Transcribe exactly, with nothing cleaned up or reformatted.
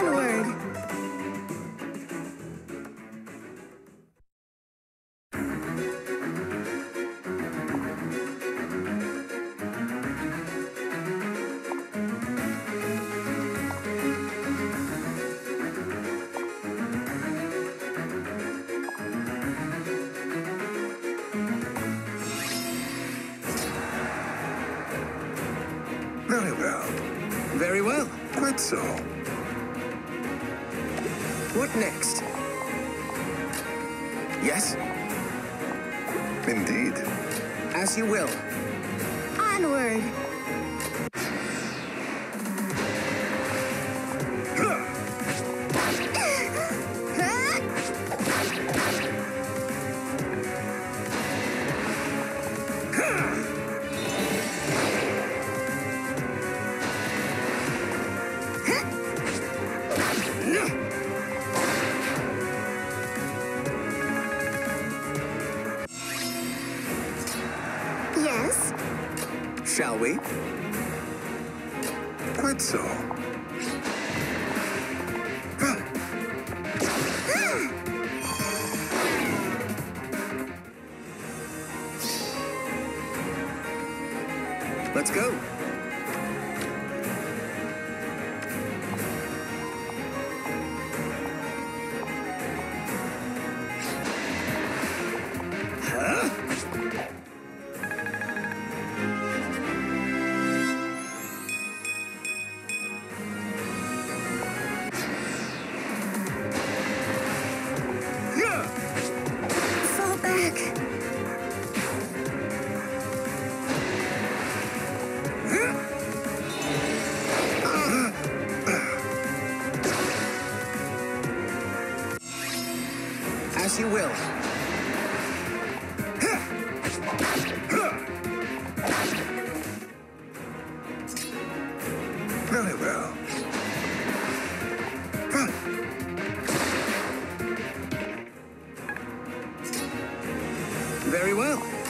Onward! Very well. Very well. Quite so. What next? Yes? Indeed. As you will. Onward! Yes? Shall we? Quite so. Let's go. Fall back! As you will. Very well. Very well.